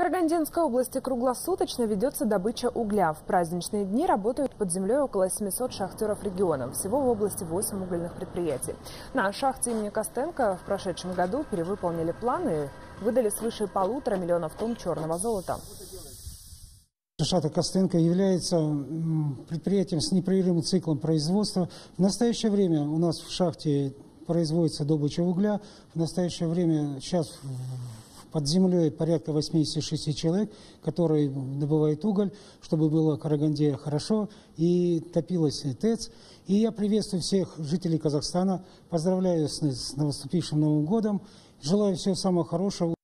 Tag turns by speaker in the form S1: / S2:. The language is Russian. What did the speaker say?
S1: Карагандинской области круглосуточно ведется добыча угля. В праздничные дни работают под землей около 700 шахтеров региона. Всего в области 8 угольных предприятий. На шахте имени Костенко в прошедшем году перевыполнили планы и выдали свыше 1,5 миллиона тонн черного золота.
S2: Шахта Костенко является предприятием с непрерывным циклом производства. В настоящее время у нас в шахте производится добыча угля. В настоящее время сейчас под землей порядка 86 человек, которые добывают уголь, чтобы было в Караганде хорошо и топилась ТЭЦ. И я приветствую всех жителей Казахстана, поздравляю с наступившим Новым годом, желаю всего самого хорошего.